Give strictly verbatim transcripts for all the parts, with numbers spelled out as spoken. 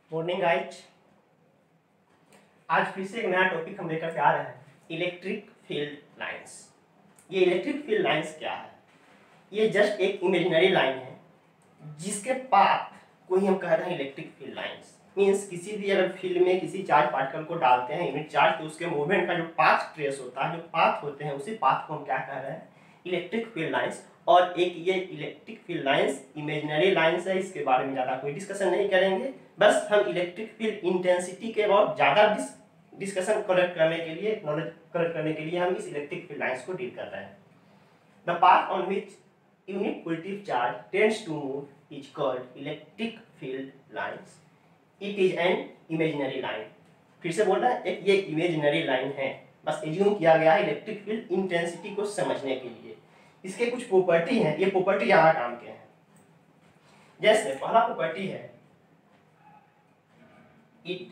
Morning guys. आज फिर से एक नया टॉपिक हम लेकर के आ रहे हैं, इलेक्ट्रिक फील्ड लाइंस। ये इलेक्ट्रिक फील्ड लाइंस क्या है? ये जस्ट एक इमेजिनरी लाइन है जिसके पाथ को ही हम कह रहे हैं इलेक्ट्रिक फील्ड लाइंस। मीन्स किसी भी अगर फील्ड में किसी चार्ज पार्टिकल को डालते हैं यूनिट चार्ज, तो उसके मूवमेंट का जो पाथ ट्रेस होता है, जो पाथ होते हैं, उसी पाथ को हम क्या कह रहे हैं, इलेक्ट्रिक फील्ड लाइंस। और एक ये electric field lines imaginary lines है, इसके बारे में ज़्यादा कोई डिस्कशन नहीं करेंगे। बस हम इलेक्ट्रिक फील्ड इंटेंसिटी के बहुत ज़्यादा डिस डिस्कशन कलेक्ट करने के लिए, नॉलेज कलेक्ट करने के लिए हम इस इलेक्ट्रिक फील्ड लाइंस को डील कर रहे हैं। The path on which unit positive charge tends to move is called electric field lines. It is an imaginary line. फिर से बोल रहा है, एक ये इमेजिनरी लाइन है, बस एज्यूम किया गया है इलेक्ट्रिक फील्ड इंटेंसिटी को समझने के लिए। इसके कुछ प्रॉपर्टी हैं, ये प्रॉपर्टी यहाँ काम के हैं। जैसे पहला प्रॉपर्टी है, it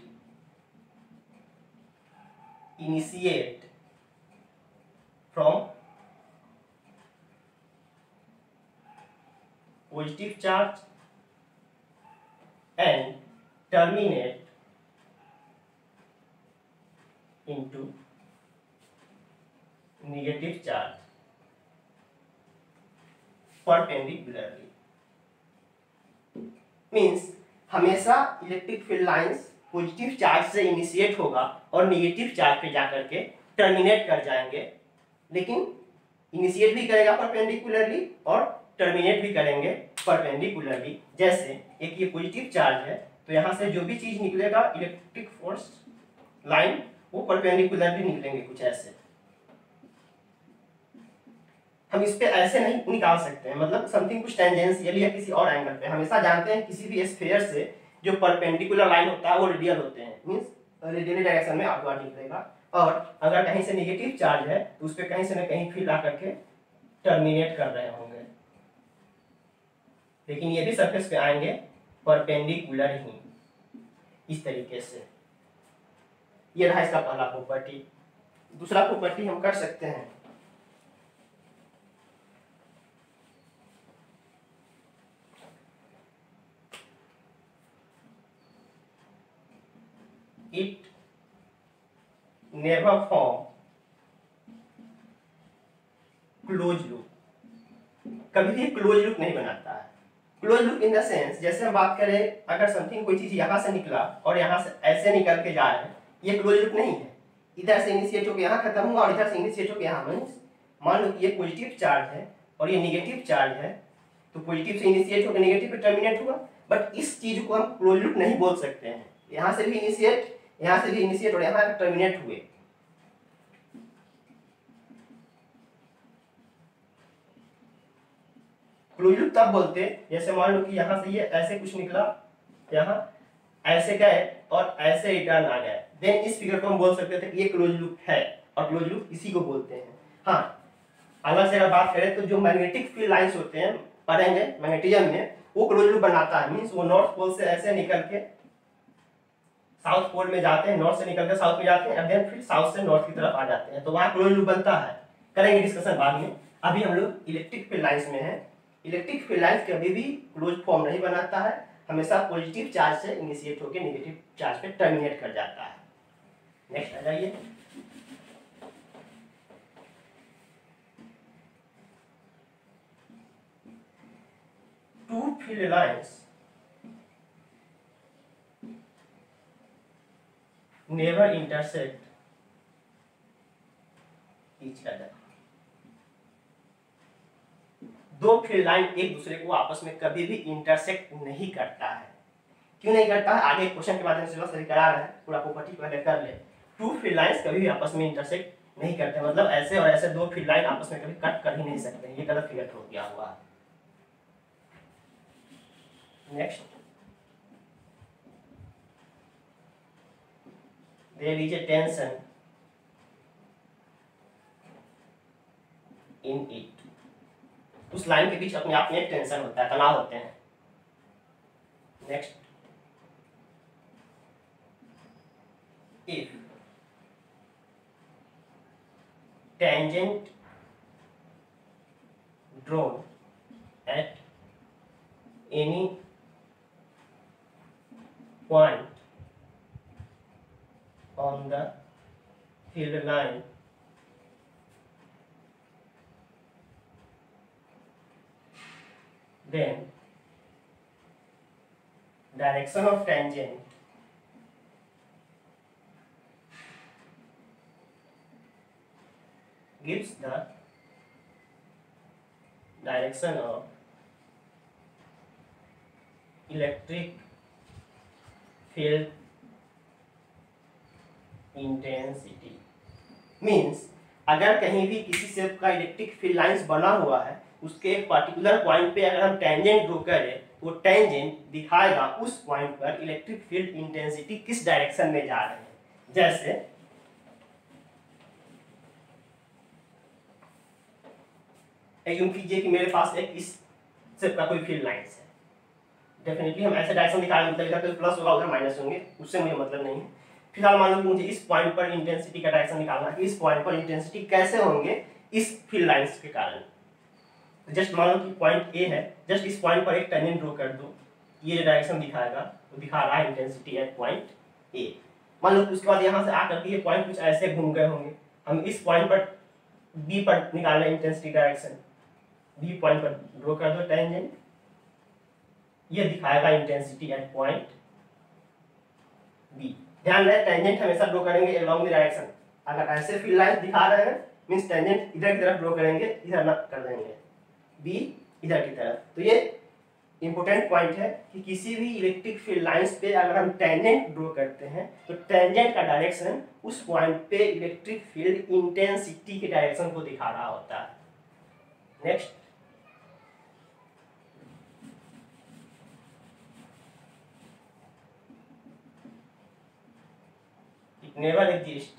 initiate from positive charge and terminate into negative charge perpendicularly. Means हमेशा electric field lines positive charge से इनिशिएट होगा और नेगेटिव चार्ज पे जाकर के टर्मिनेट कर जाएंगे, लेकिन इनिशिएट भी करेगा परपेंडिकुलरली और टर्मिनेट भी करेंगे परपेंडिकुलरली। जैसे एक ये पॉजिटिव चार्ज है, तो यहाँ से जो भी चीज निकलेगा इलेक्ट्रिक फोर्स लाइन, वो परपेंडिकुलरली निकलेंगे, कुछ ऐसे। हम इस पे ऐसे नहीं निकाल सकते हैं, मतलब समथिंग कुछ टेंजेंशियल या किसी और एंगल पे। हमेशा जानते हैं किसी भी स्फीयर से जो परपेंडिकुलर लाइन होता है वो रेडियल होते हैं, मींस रेडियल डायरेक्शन में अपवर्ड निकलेगा। और अगर कहीं से नेगेटिव चार्ज है तो उस पे कहीं से न कहीं फील्ड आकर के टर्मिनेट कर रहे होंगे, लेकिन ये भी सरफेस पे आएंगे परपेंडिकुलर ही, इस तरीके से। ये रहा इसका पहला प्रॉपर्टी। दूसरा प्रॉपर्टी हम कर सकते हैं, it never form close loop. कभी भी क्लोज लूप नहीं बनाता है। Close loop in the sense, जैसे हम बात करें, अगर समथिंग कोई चीज यहाँ से निकला और यहाँ से ऐसे निकल के जा रहे हैं, ये क्लोज लूप नहीं है। इधर से इनिशिएट होकर यहाँ खत्म हुआ और इधर से इनिशिएट होकर यहाँ। मीन्स मान लो कि ये पॉजिटिव चार्ज है और ये नेगेटिव चार्ज है, तो पॉजिटिव से इनिशिएट होकर नेगेटिव पे टर्मिनेट हुआ। बट इस चीज को हम क्लोज लूप नहीं बोल सकते हैं। यहाँ से भी इनिशिएट, यहाँ से भी इनिशिएट और यहाँ टर्मिनेट हुए। क्लोज लूप तब बोलते जैसे मान लो कि यहाँ से ये ऐसे कुछ निकला, यहाँ ऐसे गए और ऐसे रिटर्न आ गए, देन इस फिगर को हम बोल सकते थे कि ये क्लोज लूप है, और क्लोज लूप इसी को बोलते हैं। हाँ, अलग से अगर बात करें तो जो मैग्नेटिक फील्ड लाइंस होते हैं, पढ़ेंगे मैग्नेटिज्म में, वो क्लोज लूप बनाता है। मीन्स वो नॉर्थ पोल से ऐसे निकल के साउथ पोल में जाते हैं, नॉर्थ से निकल के साउथ में जाते हैं, और देन फिर साउथ से नॉर्थ की तरफ आ जाते हैं, तो वहाँ क्लोज लूप बनता है। करेंगे डिस्कशन बाद में। अभी हम लोग इलेक्ट्रिक फील्ड लाइंस में हैं। इलेक्ट्रिक फील्ड लाइंस कभी भी क्लोज फॉर्म नहीं बनाता है, हमेशा पॉजिटिव चार्ज से इनिशिएट होकर नेगेटिव चार्ज पे टर्मिनेट कर जाता है। नेक्स्ट आ जाइए। Two field lines never intersect each other. दो फील्ड लाइन एक दूसरे को आपस में कभी भी इंटरसेक्ट नहीं करता है। क्यों नहीं करता है, आगे क्वेश्चन के माध्यम से सही करा रहे हैं, पूरा प्रॉपर्टी पहले कर ले। टू फील्ड लाइंस कभी भी आपस में इंटरसेक्ट नहीं करते, मतलब ऐसे और ऐसे दो फील्ड लाइन आपस में कभी कट कर ही नहीं सकते। ये गलत फिगर हो गया हुआ है। Next, there is a tension in it. उस लाइन के बीच अपने आप में टेंशन होता है, तनाव होते हैं। Next, if tangent drawn at any point on the field line then direction of tangent gives the direction of electric field intensity. Means अगर कहीं भी किसी शेप का इलेक्ट्रिक फील्ड लाइंस बना हुआ है, उसके एक पर्टिकुलर पॉइंट पे अगर हम टेंजेंट ड्रॉ करें, वो टेंजेंट दिखाएगा उस पॉइंट पर इलेक्ट्रिक फील्ड इंटेंसिटी किस डायरेक्शन में जा रहे हैं। जैसे एज्यूम कीजिए कि मेरे पास एक इस शेप का कोई फील्ड लाइंस है। डेफिनेटली हम ऐसे डायरेक्शन दिखा रहे हैं, मतलब इधर प्लस होगा उधर माइनस होंगे, उससे मुझे मतलब नहीं है। फिलहाल मान लो कि मुझे इस पॉइंट पर इंटेंसिटी का डायरेक्शन निकालना है कि इस पॉइंट पर इंटेंसिटी कैसे होंगे इस फील्ड लाइंस के कारण। जस्ट मान लो कि पॉइंट ए है, जस्ट इस पॉइंट पर एक टेंजेंट ड्रॉ कर दो, ये डायरेक्शन दिखाएगा, तो दिखा रहा है इंटेंसिटी एट पॉइंट ए। मान लो कि उसके बाद यहाँ से आकर के ये पॉइंट कुछ ऐसे घूम गए होंगे, हम इस पॉइंट पर बी पर निकाल रहे हैं इंटेंसिटी डायरेक्शन, बी पॉइंट पर ड्रॉ कर दो टेंजेंट, ये दिखाएगा इंटेंसिटी एट पॉइंट बी। ध्यान रहे टेंजेंट हमेशा ड्रॉ करेंगे अलोंग द डायरेक्शन। अगर ऐसे फील्ड लाइन दिखा रहे हैं मींस टेंजेंट इधर की तरफ ड्रॉ करेंगे, इधर ना कर देंगे, बी इधर की तरफ। तो ये इंपॉर्टेंट पॉइंट है कि किसी भी इलेक्ट्रिक फील्ड लाइंस पे अगर हम टेंजेंट ड्रॉ करते हैं तो टेंजेंट का डायरेक्शन उस पॉइंट पे इलेक्ट्रिक फील्ड इंटेंसिटी के डायरेक्शन को दिखा रहा होता है। Next, it never exists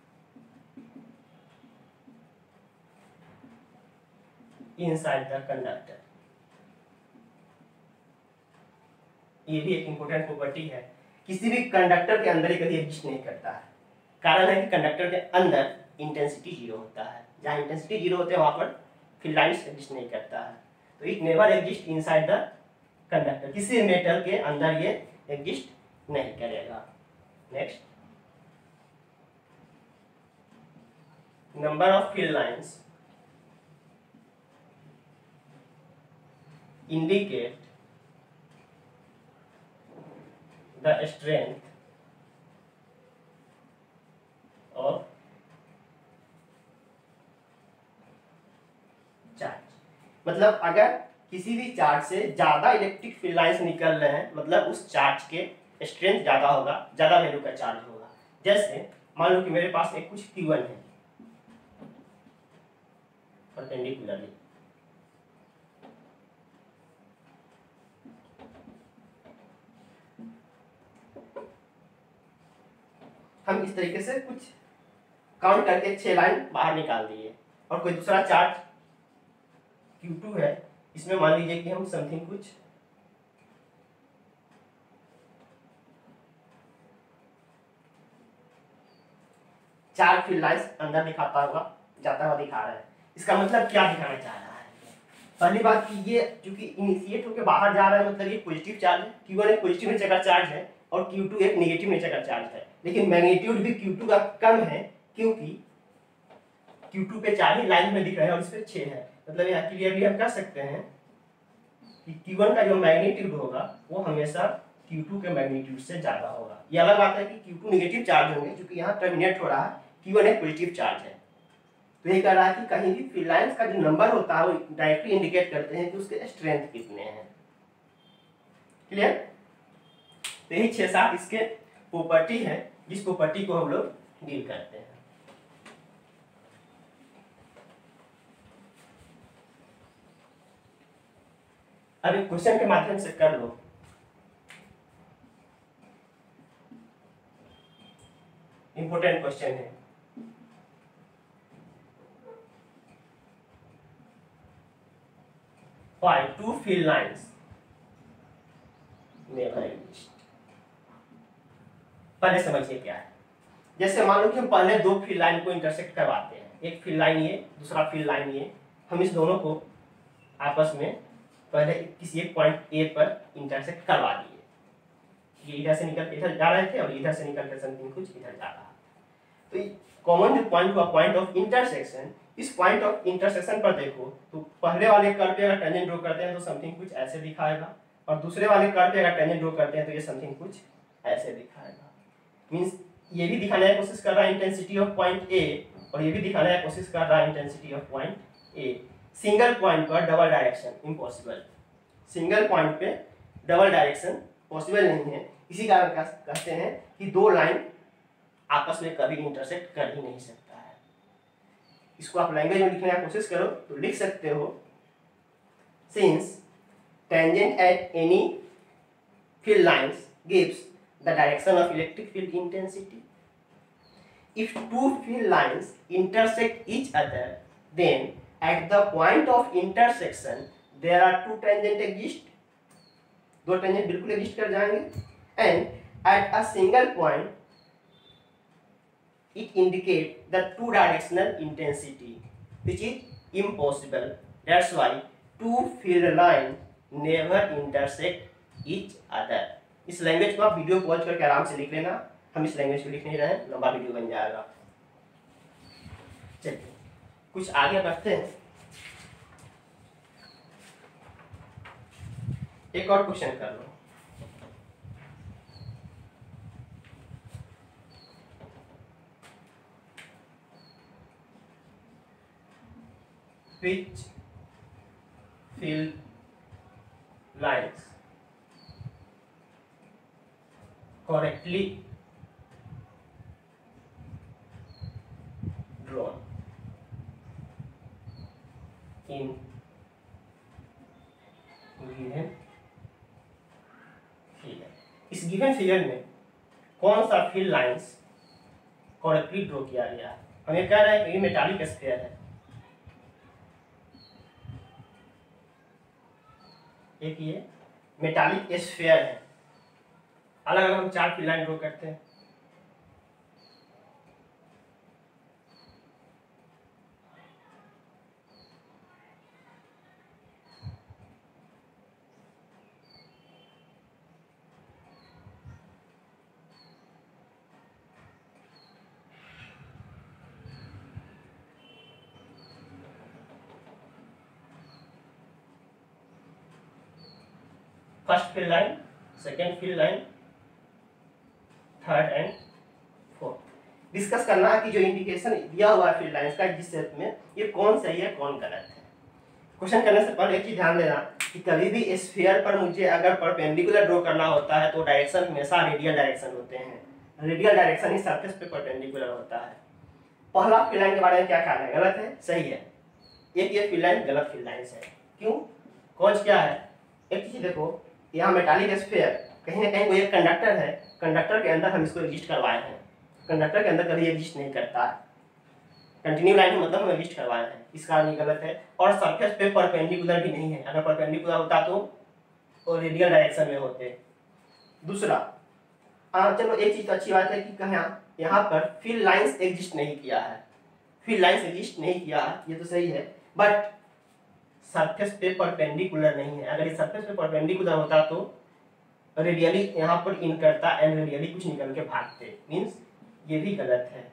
inside the conductor। ये भी एक इंपॉर्टेंट प्रॉपर्टी है, किसी भी कंडक्टर के अंदर ये कभी एग्जिस्ट नहीं करता है। कारण है कि कंडक्टर के अंदर इंटेंसिटी जीरो होता है, जहाँ इंटेंसिटी जीरो होते हैं वहां पर फील्ड लाइंस एग्जिस्ट नहीं करता है। तो it never exist inside the conductor, किसी मेटल के अंदर ये एग्जिस्ट नहीं करेगा। Next, number of field lines indicate the strength of charge. मतलब अगर किसी भी चार्ज से ज्यादा इलेक्ट्रिक फील्ड लाइंस निकल रहे हैं, मतलब उस चार्ज के स्ट्रेंथ ज्यादा होगा, ज्यादा वैल्यू का चार्ज होगा। जैसे मान लो कि मेरे पास एक कुछ क्यू वन है परपेंडिकुलरली, हम इस तरीके से कुछ काउंट करके छह लाइन बाहर निकाल दिए, और कोई दूसरा चार्ज क्यू टू है, इसमें मान लीजिए कि हम समथिंग कुछ चार फील्ड लाइंस अंदर दिखाता हुआ जाता हुआ दिखा रहा है। इसका मतलब क्या दिखाना चाह रहा है? पहली बात कि ये क्योंकि इनिशिएट होकर बाहर जा रहा है, मतलब ये पॉजिटिव चार्ज है, क्यू वन एक पॉजिटिव नेचर का चार्ज है और क्यू टू एक नेगेटिव नेचर का चार्ज है। लेकिन मैग्नीट्यूड भी क्यू टू का कम है, क्योंकि क्यू टू पे चार ही लाइन में दिख रहे हैं और इस पे छह है। मतलब यहाँ क्लियरली हम कह सकते हैं कि क्यू वन का जो मैग्नीट्यूड होगा वो हमेशा क्यू टू के मैग्नीट्यूड से ज्यादा होगा। ये अलग बात है कि क्यू टू नेगेटिव चार्ज होंगे, क्योंकि यहाँ टर्मिनेट हो रहा है, क्यू वन एक पॉजिटिव चार्ज है। तो ये कह रहा है कि कहीं भी फील्ड लाइंस का जो नंबर होता है वो डायरेक्टली इंडिकेट करते हैं कि उसके स्ट्रेंथ कितने हैं। क्लियर? तो यही छह सात इसके प्रॉपर्टी है, जिस प्रॉपर्टी को हम लोग डील करते हैं। अब एक क्वेश्चन के माध्यम से कर लो। इंपॉर्टेंट क्वेश्चन है। Why two field lines never exist? पहले समझिए क्या है। जैसे मान लो कि हम पहले दो फील्ड लाइन को इंटरसेक्ट करवाते हैं, एक फील्ड लाइन ये, दूसरा फील्ड लाइन ये। हम इस दोनों को आपस में पहले किसी एक पॉइंट ए पर इंटरसेक्ट करवा दिए। ये इधर से निकल के इधर जा रहे थे और इधर से निकल के समथिंग कुछ इधर जा रहा। तो कॉमन जो पॉइंट हुआ पॉइंट ऑफ इंटरसेक्शन, इस पॉइंट ऑफ इंटरसेक्शन पर देखो तो पहले वाले कर्व पे अगर टेंजेंट ड्रॉ करते हैं तो समथिंग कुछ ऐसे दिखाएगा, और दूसरे वाले कर्व पे अगर टेंजेंट ड्रॉ करते हैं तो ये समथिंग कुछ ऐसे दिखाएगा। मींस ये भी दिखाने की कोशिश कर रहा है इंटेंसिटी ऑफ पॉइंट ए, और ये भी दिखाने की कोशिश कर रहा है intensity of point A. Single point पर double direction impossible, single point पे डबल डायरेक्शन पॉसिबल नहीं है। इसी कारण कहते हैं कि दो लाइन आपस में कभी इंटरसेक्ट कर ही नहीं सकता है। इसको आप लैंग्वेज में लिखने की कोशिश करो तो लिख सकते हो, since tangent at any field lines gives the direction of electric field intensity. If two field lines intersect each other, then at the point of intersection there are two tangent exist, दो tangent बिल्कुल exist कर जाएंगे, and at a single point it indicate the two directional intensity which is impossible. That's why two field line never intersect each other. इस language को आप video pause करके आराम से लिख लेना, हम इस लैंग्वेज को लिख नहीं रहे हैं, लंबा वीडियो बन जाएगा। चलिए कुछ आगे बढ़ते हैं। एक और क्वेश्चन कर लो। Which field lines correctly drawn in given figure। इस गिवन फिगर में कौन सा फील्ड लाइंस करेक्टली ड्रॉ किया गया है? हम ये कह रहे हैं कि ये मेटालिक स्फीयर है, एक ये मेटालिक स्फीयर है। अलग अलग हम चार फील्ड लाइन ड्रॉ करते हैं। First field line, second field line, third and fourth. Discuss करना है कि जो इंडिकेशन दिया हुआ है फील्ड लाइंस का जिस सेट में, ये कौन सही है कौन गलत है। क्वेश्चन करने से पहले एक चीज ध्यान देना कि कभी भी स्फीयर पर मुझे अगर परपेंडिकुलर ड्रॉ करना होता है तो डायरेक्शन हमेशा रेडियल डायरेक्शन होते हैं। रेडियल डायरेक्शन ही सरफेस पे परपेंडिकुलर होता है। पहला फील्ड लाइन के बारे में क्या ख्याल है? गलत है? सही है। एक ये फील्ड लाइन गलत फील्ड लाइन है। क्यों? कौन क्या है? एक चीज देखो, यहाँ मेटालिक स्फीयर कहीं ना कहीं कोई एक कंडक्टर है, कंडक्टर के अंदर हम इसको एग्जिस्ट करवाए हैं। कंडक्टर के अंदर कभी एग्जिस्ट नहीं करता है, कंटिन्यू लाइन में मतलब हम एग्जिस्ट करवाए हैं, इस कारण ये गलत है। और सरफेस पे परपेंडिकुलर भी नहीं है, अगर परपेंडिकुलर होता तो वो रेडियल डायरेक्शन में होते। दूसरा, हाँ चलो एक चीज तो अच्छी बात है कि कहाँ यहाँ पर फील्ड लाइंस एग्जिस्ट नहीं किया है, फील्ड लाइंस एग्जिस्ट नहीं किया है, ये तो सही है, बट सरफेस पे परपेंडिकुलर नहीं है। अगर ये सरफेस पे परपेंडिकुलर होता तो रेडियली यहाँ पर इन करता एंड रेडियली कुछ निकल के भागते, मींस ये भी गलत है।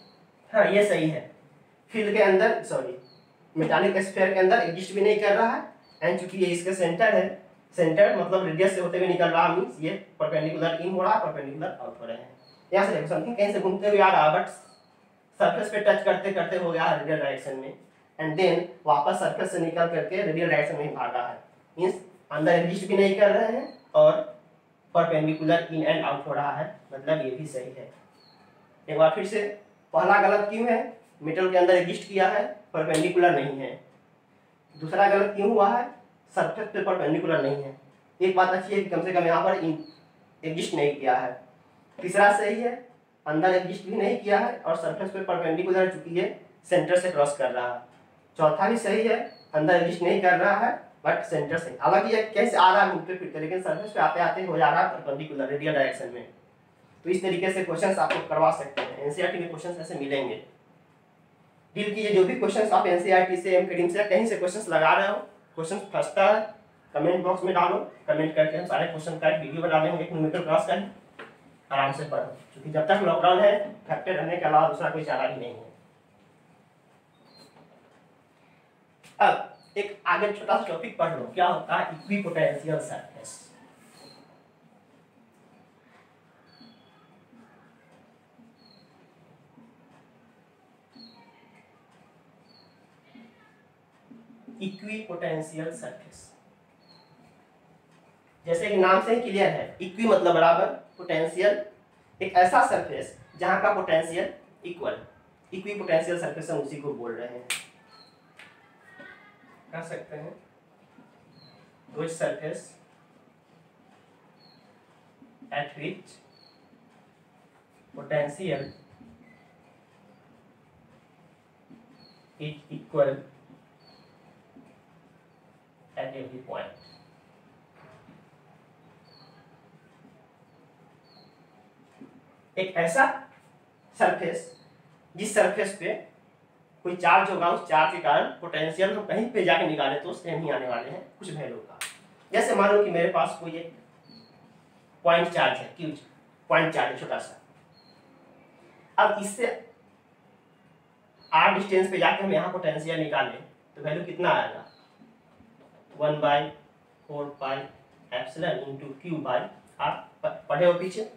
हाँ ये सही है, फील्ड के अंदर सॉरी मेटालिक स्फीयर के अंदर एग्जिस्ट भी नहीं कर रहा है, एंड चूंकि ये इसका सेंटर है, सेंटर मतलब रेडियस से होते हुए निकल रहा, मींस ये परपेंडिकुलर इन हो रहा है, परपेंडिकुलर आउट हो रहे हैं। यहाँ से देखो समथिंग कहीं से घूमते हुए आ रहा, बट सरफेस पे टच करते करते हो गया रेडियल डायरेक्शन में, एंड देन वापस सरफेस से निकल करके रेडियल डायरेक्शन में ही भागा है, मींस अंदर एग्जिस्ट भी नहीं कर रहे हैं और परपेंडिकुलर इन एंड आउट हो रहा है, मतलब ये भी सही है। एक बार फिर से, पहला गलत क्यों है? मेटल के अंदर एग्जिस्ट किया है, परपेंडिकुलर नहीं है। दूसरा गलत क्यों हुआ है? सरफेस पे परपेंडिकुलर नहीं है। एक बात अच्छी है कि कम से कम यहाँ पर एग्जिस्ट नहीं किया है। तीसरा सही है, अंदर एग्जिस्ट भी नहीं किया है और सरफेस पे परपेंडिकुलर चूंकि ये सेंटर से क्रॉस कर रहा है। चौथा भी सही है, अंदर एग्जिस्ट नहीं कर रहा है बट सेंटर से, हालांकि ये कैसे आ रहा है घूमते फिरते, लेकिन सरफेस पे आते आते हो जा रहा है परपेंडिकुलर रेडियल डायरेक्शन में। तो इस तरीके से क्वेश्चंस आप लोग करवा सकते हैं, एनसीईआरटी में क्वेश्चंस ऐसे मिलेंगे। डील कीजिए जो भी क्वेश्चंस आप एनसीईआरटी से एमकेडीएम से कहीं से क्वेश्चंस लगा रहे हो, क्वेश्चंस फंसता है कमेंट बॉक्स में डालो, कमेंट करके हम सारे क्वेश्चन का एक वीडियो बना देंगे, एक न्यूमेरिकल क्लास का है, आराम से पढ़ो, क्योंकि जब तक लॉकडाउन है घर पे रहने के अलावा दूसरा कोई चारा ही नहीं है। अब एक आगे छोटा सा टॉपिक पढ़ लो, क्या होता है इक्विपोटेंशियल सरफेस। इक्विपोटेंशियल सरफेस, जैसे कि नाम से ही क्लियर है, इक्वी मतलब बराबर, पोटेंशियल एक ऐसा सरफेस जहां का पोटेंशियल इक्वल, इक्विपोटेंशियल सरफेस हम उसी को बोल रहे हैं। कह सकते हैं which surface at which potential is equal at every point। एक ऐसा सरफेस जिस सरफेस पे कोई चार्ज होगा, उस चार्ज के कारण पोटेंशियल हम कहीं पे जाके निकाले तो सेम ही आने वाले हैं कुछ वैल्यू का। जैसे मान लो कि मेरे पास कोई एक पॉइंट चार्ज है, क्यू पॉइंट चार्ज है छोटा सा, अब इससे आर डिस्टेंस पे जाके हम यहाँ पोटेंशियल निकालें तो वैल्यू कितना आएगा, one by four pi epsilon into Q by R. पढ़े हो पीछे।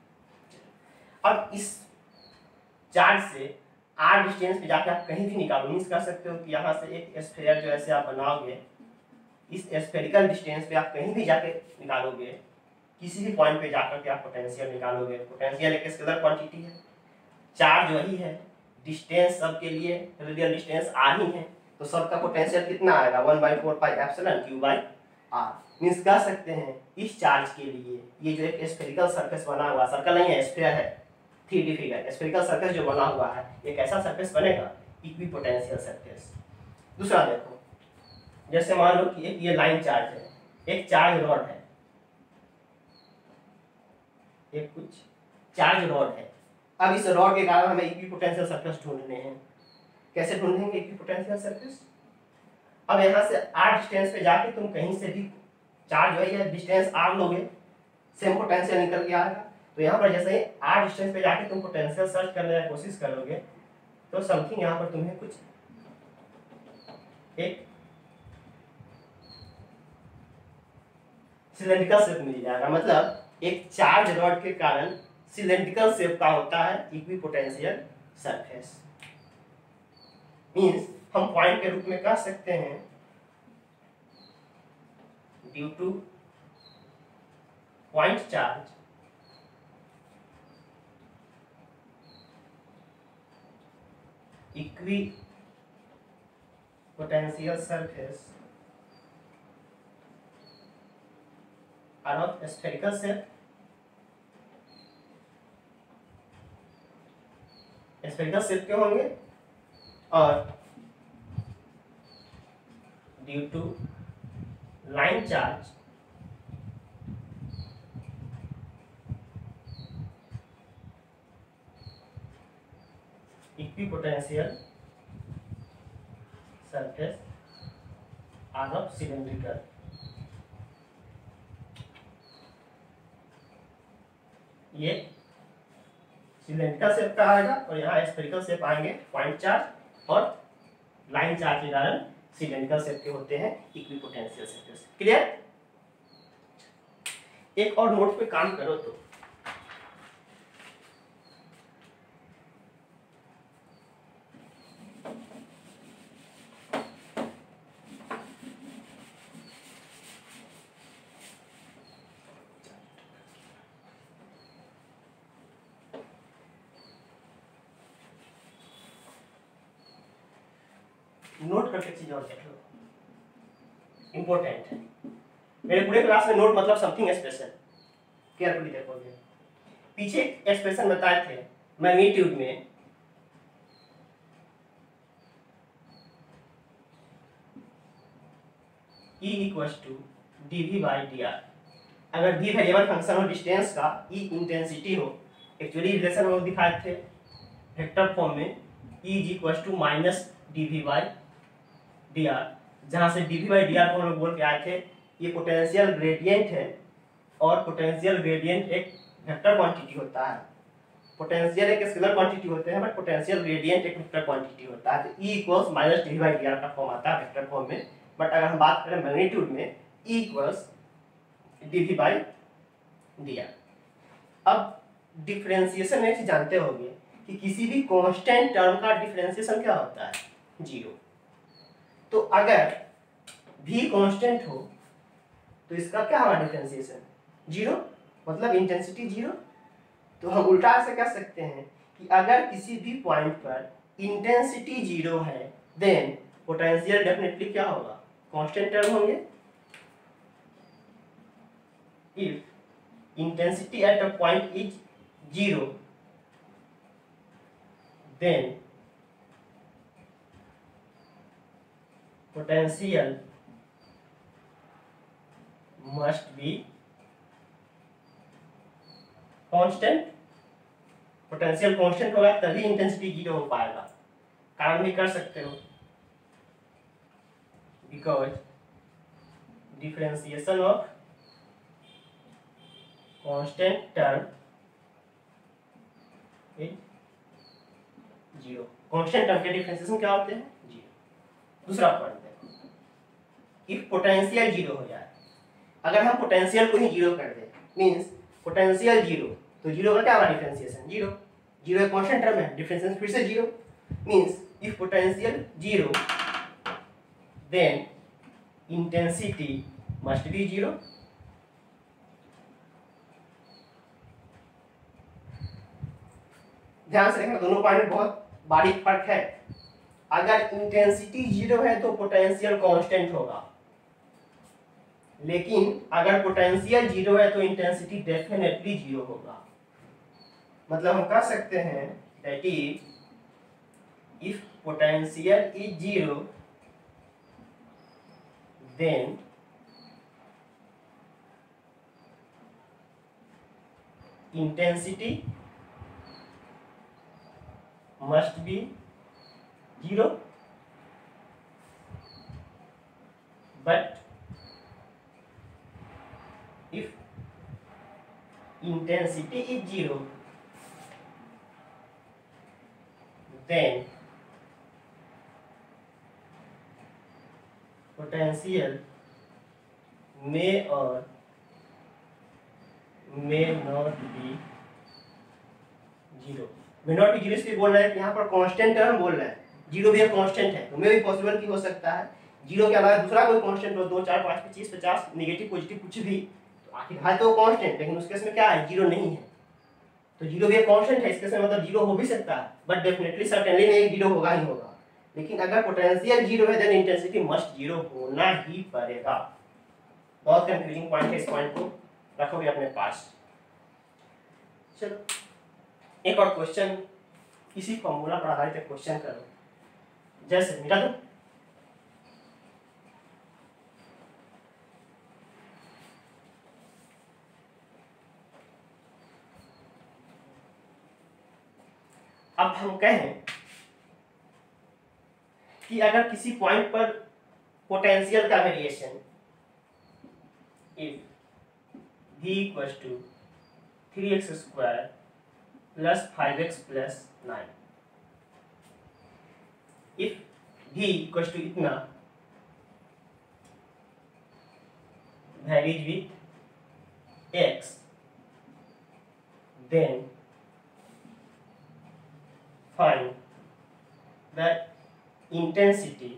अब इस चार्ज से आर डिस्टेंस पे जाके आप कहीं भी निकालो, मीन्स कर सकते हो कि यहाँ से एक स्फीयर जो ऐसे आप बनाओगे, इस स्फेरिकल डिस्टेंस पे आप कहीं भी जाके निकालोगे, किसी भी पॉइंट पे जाकर के आप पोटेंशियल निकालोगे। पोटेंशियल एक स्केलर क्वांटिटी है, चार्ज वही है, डिस्टेंस सबके लिए रेडियल डिस्टेंस आर ही है, तो सबका पोटेंशियल कितना आएगा, one by four pi epsilon Q by R. Means कह सकते हैं इस चार्ज के लिए ये जो एक स्फेरिकल सरफेस बना हुआ, सर्कल नहीं है स्फीयर है, three D figure, spherical surface जो बना हुआ है एक ऐसा सरफेस बनेगा इक्विपोटेंशियल सरफेस। दूसरा देखो, जैसे मान लो कि एक ये लाइन चार्ज है, एक चार्ज रॉड है, एक कुछ चार्ज रॉड है। अब इस रॉड के कारण हमें इक्विपोटेंशियल सरफेस ढूंढने हैं। कैसे ढूंढेंगे इक्विपोटेंशियल सरफेस? अब यहाँ से आर डिस्टेंस पे जाके तुम कहीं से भी चार्ज वही है, डिस्टेंस आर लोगे, सेम पोटेंशियल निकल के आएगा। तो यहाँ पर जैसे ही आर डिस्टेंस पे जाके तुम पोटेंशियल सर्च करने की कोशिश करोगे तो समथिंग यहाँ पर तुम्हें कुछ एक सिलेंड्रिकल शेप मिल जाएगा। मतलब एक चार्ज रॉड के कारण सिलेंड्रिकल शेप का होता है इक्विपोटेंशियल सरफेस। मींस हम पॉइंट के रूप में कह सकते हैं due to point charge equipotential surface are of spherical shape, spherical shape के होंगे, और due to line charge equipotential surface are of cylindrical। ये सिलेंड्रिकल शेप का आएगा और यहाँ स्फेरिकल शेप आएंगे पॉइंट चार्ज और लाइन चार्ज के कारण सिलेंड्रिकल शेप के होते हैं इक्विपोटेंशियल सरफेस। क्लियर? एक और नोट पे काम करो तो नोट करके चीज और देख लो, इंपॉर्टेंट है। मेरे पूरे क्लास में नोट मतलब समथिंग स्पेशल, केयरफुली देखोगे। पीछे एक्सप्रेशन बताए थे मैग्नीट्यूड में, E equals to D V by D R. अगर v वेरिएबल फंक्शन हो डिस्टेंस का, E इंटेंसिटी हो, एक्चुअली रिलेशन हम लोग दिखाए थे वेक्टर फॉर्म में, E is equals to minus D V by D R, जहाँ से D V by D R को हम लोग बोल के आए थे ये पोटेंशियल ग्रेडियंट है और पोटेंशियल ग्रेडियंट एक वेक्टर क्वांटिटी होता है। पोटेंशियल एक स्केलर क्वांटिटी होते हैं बट पोटेंशियल ग्रेडियंट एक वेक्टर क्वांटिटी होता है। तो E equals minus D by D R का फॉर्म आता है वेक्टर फॉर्म में। बट अगर हम बात करें मैग्नीट्यूड में, E equals D V by D R. अब डिफरेंशिएशन में जानते होंगे कि किसी भी कांस्टेंट टर्म का डिफरेंशिएशन क्या होता है, जीरो। तो अगर भी कांस्टेंट हो तो इसका क्या होगा डिफरेंशिएशन, जीरो, मतलब इंटेंसिटी जीरो। तो हम उल्टा से कह सकते हैं कि अगर किसी भी पॉइंट पर इंटेंसिटी जीरो है देन पोटेंशियल डेफिनेटली क्या होगा, कांस्टेंट टर्म होंगे। If intensity at a point is zero then potential must be constant। Potential constant होगा तभी इंटेंसिटी जीरो हो पाएगा। कारण भी कर सकते हो, because differentiation of constant term is zero. Constant term के डिफरेंशिएशन क्या होते हैं, जीरो। दूसरा पॉइंट देखो, इफ पोटेंशियल जीरो हो जाए, अगर हम पोटेंशियल को ही जीरो कर दें मींस पोटेंशियल जीरो, तो जीरो का क्या होगा डिफरेंशिएशन, जीरो। जीरो एक कांस्टेंट टर्म है, डिफरेंशिएशन फिर से zero means if potential zero then intensity must be zero. ध्यान से देखना, दोनों पॉइंट में बहुत बारीक फर्क है। अगर इंटेंसिटी जीरो है तो पोटेंशियल कांस्टेंट होगा, लेकिन अगर पोटेंशियल जीरो है तो इंटेंसिटी डेफिनेटली जीरो होगा। मतलब हम कह सकते हैं that is if potential is zero then intensity must be zero, but if intensity is zero then potential may or may not be zero। may not be zero इसलिए बोल रहे हैं कि यहाँ पर कांस्टेंट टर्म बोल रहे हैं, जीरो भी एक कांस्टेंट है, तो मे भी पॉसिबल की हो सकता है जीरो के अलावा दूसरा कोई कांस्टेंट हो, दो चार पाँच पच्चीस पचास नेगेटिव पॉजिटिव कुछ भी, तो आखिर है तो कांस्टेंट, लेकिन उस केस में क्या है, जीरो नहीं है। तो जीरो भी एक कांस्टेंट है, इस केस में मतलब जीरो हो भी सकता है बट डेफिनेटली सर्टेनली नहीं जीरो होगा ही होगा। लेकिन अगर पोटेंशियल जीरो है देन इंटेंसिटी मस्ट जीरो होना ही पड़ेगा। बहुत कंफ्यूजिंग पॉइंट है, इस पॉइंट को रखोगे अपने पास। चलो एक और क्वेश्चन, इसी फॉर्मूला पर आधारित एक क्वेश्चन करो। जैसे मिटा दो, अब हम कहें कि अगर किसी पॉइंट पर पोटेंशियल का variation if v equals to three X square plus five X plus nine, if v equals to इतना varies with x then find the intensity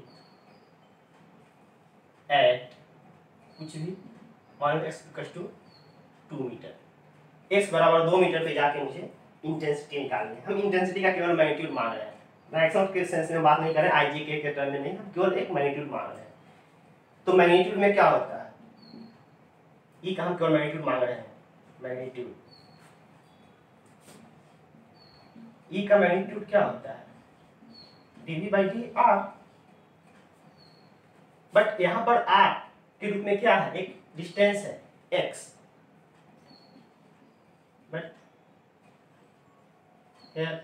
at कुछ भी मान लो x equals to two metre, x बराबर दो metre पे जाके मुझे इंटेंसिटी निकालनी है। हम इंटेंसिटी का केवल मैग्नीट्यूड मान रहे हैं, मैक्सिमम के सेंस में बात नहीं कर रहे, आई जी के टर्म में नहीं, हम केवल एक मैग्नीट्यूड मान रहे हैं। तो मैग्नीट्यूड में क्या होता है, ई का हम केवल मैग्नीट्यूड मांग रहे हैं, मैग्नीट्यूड ई का मैग्नीट्यूड क्या होता है, D V by D R. But यहां पर आर के रूप में क्या है, एक डिस्टेंस है X, but here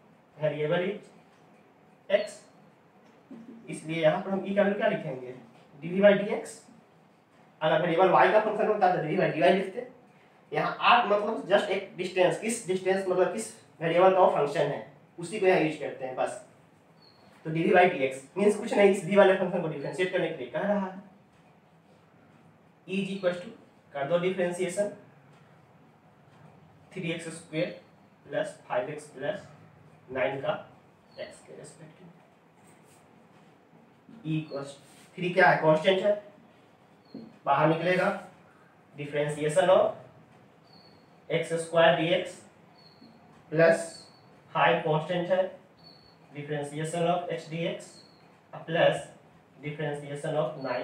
variable is X, इसलिए यहां पर हम ई का वैल्यू क्या लिखेंगे, डी बाई डी एक्स। अगर वेरिएबल y का फंक्शन होता तो डी बाई डी वाई लिखते। यहाँ आर मतलब जस्ट एक डिस्टेंस, किस डिस्टेंस मतलब किस वेरिएबल का फंक्शन है उसी को यहाँ यूज करते हैं बस। तो D by D X means कुछ नहीं, इस v वाले फंक्शन को डिफरेंशिएट करने के लिए कह रहा है। e इज इक्वल टू कर दो differentiation three X square plus five X plus nine का x के रेस्पेक्ट में। e इक्वल्स थ्री क्या है, कांस्टेंट है, बाहर निकलेगा differentiation of X square D X plus five constant है, differentiation of H D X plus differentiation of nine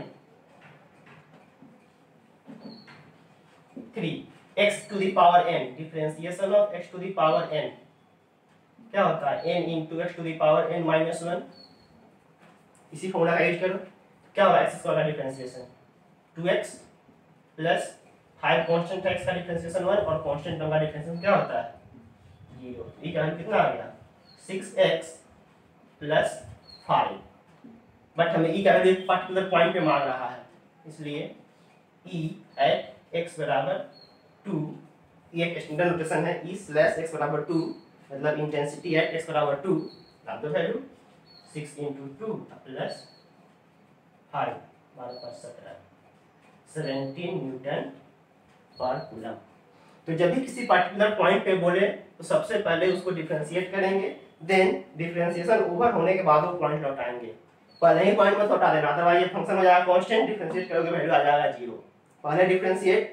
three X to the power N, differentiation of X to the power N क्या होता है, N into X to the power N minus one. इसी formula का use करो, क्या होगा X square का differentiation two X plus five constant X का डिफरेंशिएशन वन और कांस्टेंट टर्म का डिफरेंशिएशन क्या होता है जीरो। ये क्या कितना आ गया six X plus five, but हमें ई का वैल्यू एक पर्टिकुलर पॉइंट पे मांग रहा है, इसलिए ई एट एक्स बराबर टू, ये एक स्टैंडर्ड नोटेशन है, ई स्लैश एक्स बराबर टू मतलब इंटेंसिटी एट एक्स बराबर टू, डाल दो value six into two plus five बारह पाँच सत्रह सेवेंटीन न्यूटन पर कूलम। तो जब भी किसी पर्टिकुलर पॉइंट पे बोले तो सबसे पहले उसको डिफरेंशिएट करेंगे, देन डिफरेंशिएशन ओवर होने के बाद वो पॉइंट लौटाएंगे। पहले ही पॉइंट मत लौटा देना, अदरवाइज ये फंक्शन हो जाएगा कांस्टेंट, डिफरेंशिएट करोगे वैल्यू आ जाएगा जीरो। पहले डिफरेंशिएट